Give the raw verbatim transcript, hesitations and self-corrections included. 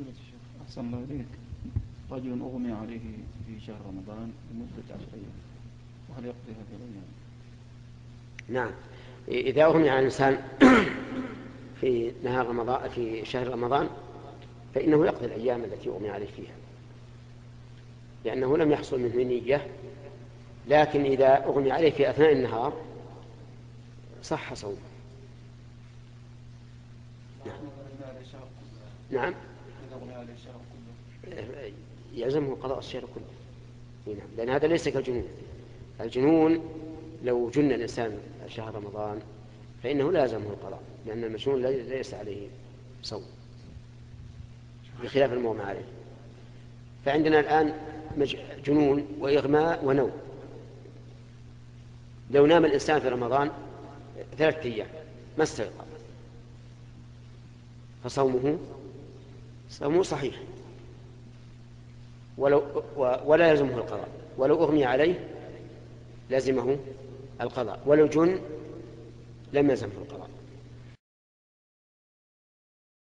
أحسن الله إليك. رجل أغمي عليه في شهر رمضان لمدة عشر أيام، وهل يقضي هذه الأيام؟ نعم، إذا أغمي على الإنسان في نهار رمضان في شهر رمضان فإنه يقضي الأيام التي أغمي عليه فيها، لأنه لم يحصل منه نية. لكن إذا أغمي عليه في أثناء النهار صح صوم. نعم. نعم. يلزمه قضاء الشهر كله، لأن هذا ليس كالجنون. الجنون لو جن الإنسان شهر رمضان فإنه لازمه القضاء، لأن المجنون ليس عليه صوم بخلاف المغمى عليه. فعندنا الآن جنون وإغماء ونوم. لو نام الإنسان في رمضان ثلاثة أيام ما استيقظ فصومه صومه صحيح، ولو ولا يلزمه القضاء. ولو أغمي عليه لازمه القضاء، ولو جن لم يلزمه القضاء.